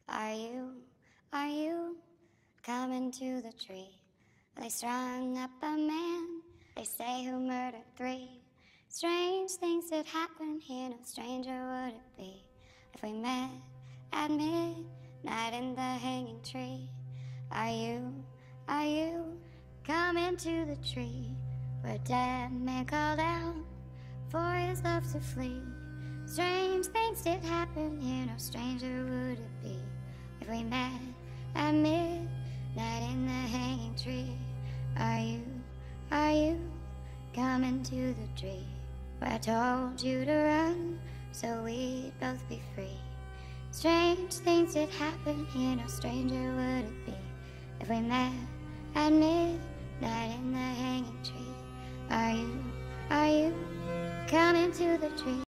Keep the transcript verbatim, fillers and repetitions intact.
Are you, are you coming to the tree? They strung up a man, they say, who murdered three. Strange things that happen here, no stranger would it be if we met at midnight in the hanging tree. Are you, are you coming to the tree where a dead man called out for his love to flee? Strange things did happen here, no stranger would it be if we met at midnight in the hanging tree. Are you, are you coming to the tree where I told you to run so we'd both be free? Strange things did happen here, no stranger would it be if we met at midnight in the hanging tree. Are you, are you coming to the tree?